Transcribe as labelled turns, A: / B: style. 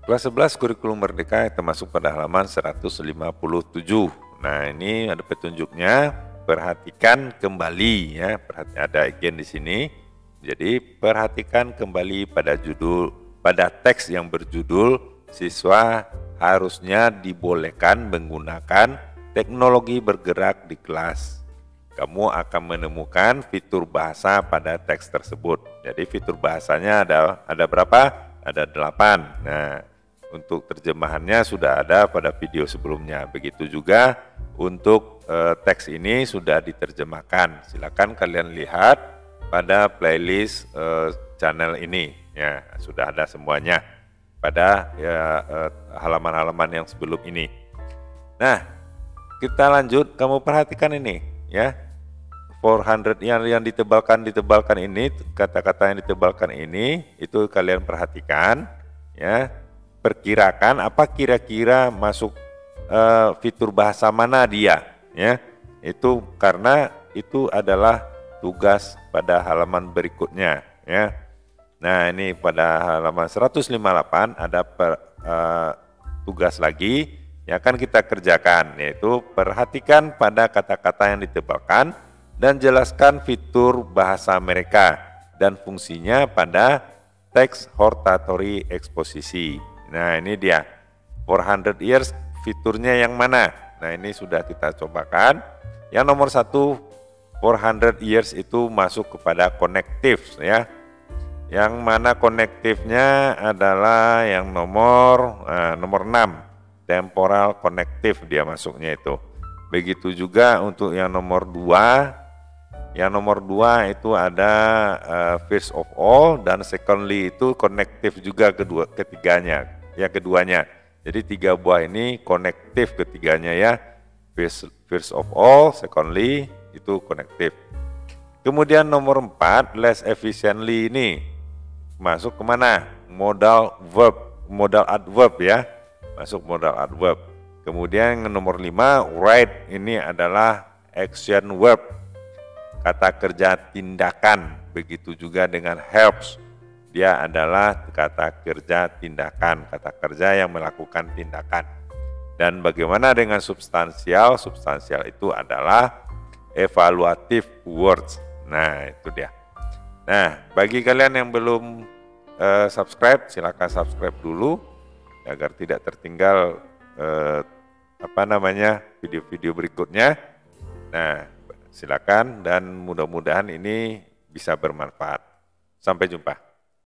A: Kelas 11 Kurikulum Merdeka termasuk pada halaman 157. Nah, ini ada petunjuknya. Perhatikan kembali ya. Ada again di sini. Jadi perhatikan kembali pada teks yang berjudul siswa harusnya dibolehkan menggunakan teknologi bergerak di kelas. Kamu akan menemukan fitur bahasa pada teks tersebut. Jadi fitur bahasanya ada berapa? Ada 8. Nah, untuk terjemahannya sudah ada pada video sebelumnya. Begitu juga untuk teks ini sudah diterjemahkan. Silakan kalian lihat pada playlist channel ini. Ya, sudah ada semuanya pada halaman-halaman yang sebelum ini. Nah, kita lanjut. Kamu perhatikan ini, ya. 400 yang ditebalkan ini, kata-kata yang ditebalkan ini, itu kalian perhatikan, ya. Perkirakan apa kira-kira masuk fitur bahasa mana dia, ya. Itu karena itu adalah tugas pada halaman berikutnya, ya. Nah, ini pada halaman 158 ada tugas lagi yang akan kita kerjakan, yaitu perhatikan pada kata-kata yang ditebalkan dan jelaskan fitur bahasa mereka dan fungsinya pada teks hortatory eksposisi. Nah, ini dia 400 years fiturnya yang mana? Nah, ini sudah kita cobakan. Yang nomor 1, 400 years itu masuk kepada connective, ya. Yang mana connective-nya adalah yang nomor 6, temporal connective dia masuknya itu. Begitu juga untuk yang nomor 2. Yang nomor 2 itu ada first of all, dan secondly itu connective juga ketiganya. Ya, keduanya. Jadi 3 buah ini connective ketiganya, ya. First of all, secondly itu connective. Kemudian nomor 4, less efficiently ini masuk kemana? Modal adverb, ya. Masuk modal adverb. Kemudian nomor 5, right ini adalah action verb, kata kerja tindakan. Begitu juga dengan helps, dia adalah kata kerja tindakan, kata kerja yang melakukan tindakan. Dan bagaimana dengan substansial? Substansial itu adalah evaluative words. Nah, itu dia. Nah, bagi kalian yang belum subscribe, silakan subscribe dulu agar tidak tertinggal video-video berikutnya. Nah, silakan dan mudah-mudahan ini bisa bermanfaat. Sampai jumpa.